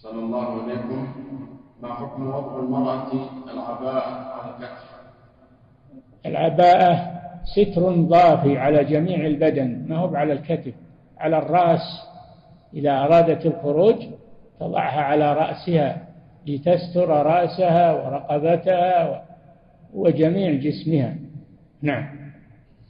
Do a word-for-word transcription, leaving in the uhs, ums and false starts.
صلى الله عليكم، ما حكم وضع المرأة العباءة على الكتف؟ العباءة ستر ضافي على جميع البدن، ما هو على الكتف، على الرأس. إذا أرادت الخروج تضعها على رأسها لتستر رأسها ورقبتها وجميع جسمها. نعم.